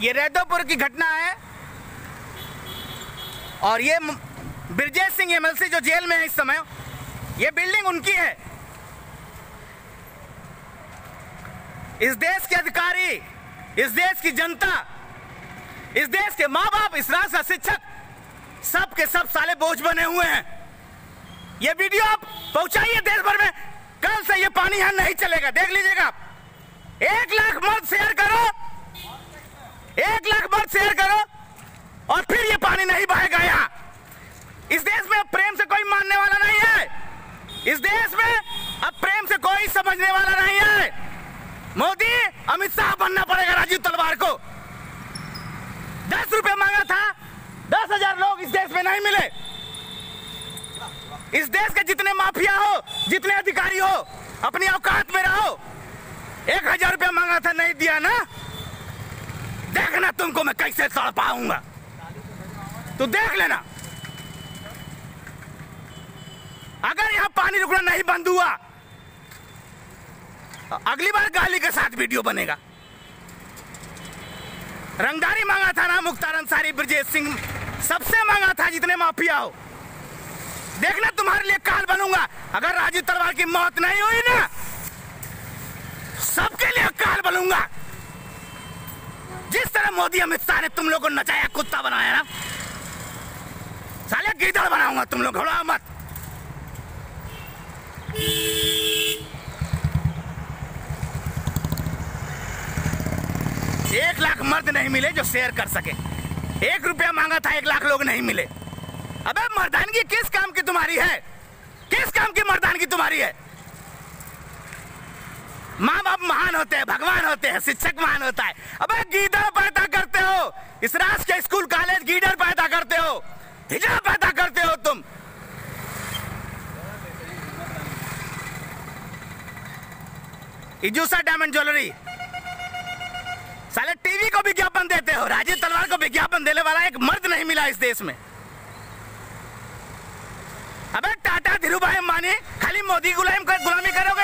ये रैदोपुर की घटना है और ये ब्रजेश सिंह एमएलसी जो जेल में है इस समय, ये बिल्डिंग उनकी है। इस देश के अधिकारी, इस देश की जनता, इस देश के माँ बाप, इस राष्ट्र का शिक्षक, सब के सब साले बोझ बने हुए हैं। ये वीडियो आप पहुंचाइए देश भर में। कल से ये पानी यहां नहीं चलेगा, देख लीजिएगा। 1 लाख मर्द शेयर करो, 1 लाख मर्द शेयर करो और फिर ये पानी नहीं बहेगा यहाँ। इस देश में अब प्रेम से कोई मानने वाला नहीं है। इस देश में अब प्रेम से कोई समझने वाला नहीं है। मोदी, अमित शाह बनना पड़ेगा राजीव तलवार को। 10 रुपए मांगा था, 10,000 लोग इस देश में नहीं मिले। इस देश के जितने माफिया हो, जितने अधिकारी हो, अपनी औकात में रहो। 1,000 रुपया मांगा था, नहीं दिया ना। देखना तुमको मैं कैसे तड़ पाऊंगा, तू देख लेना। अगर यहां पानी रुकना नहीं बंद हुआ, अगली बार गाली के साथ वीडियो बनेगा। रंगदारी मांगा था ना, मुख्तार अंसारी, ब्रजेश सिंह, सबसे मांगा था जितने माफिया हो। देखना तुम्हारे लिए काल बनूंगा। अगर राजीव तलवार की मौत नहीं हुई ना, सबके लिए काल बनूंगा। जिस तरह मोदी अमित शाह ने तुम लोग को नचाया, कुत्ता बनाया ना, साले गीदड़ बनाऊंगा तुम लोग, घबराओ मत। एक लाख मर्द नहीं मिले जो शेयर कर सके। 1 रुपया मांगा था, 1 लाख लोग नहीं मिले। अबे मर्दानगी किस काम की तुम्हारी है? किस काम की मर्दानगी तुम्हारी है? माँ बाप महान होते हैं, भगवान होते हैं, शिक्षक महान होता है। अबे गीदड़ पैदा करते हो, इस राष्ट्र के स्कूल कॉलेज गीदड़ पैदा करते हो, हिजड़ा पैदा करते हो तुम। इजूसा डायमंड ज्वेलरी, साले टीवी को विज्ञापन देते हो। राजीव तलवार को विज्ञापन देने वाला एक मर्द नहीं मिला इस देश में। अबे टाटा, धीरूभाई अंबानी, खाली मोदी गुलामी करोगे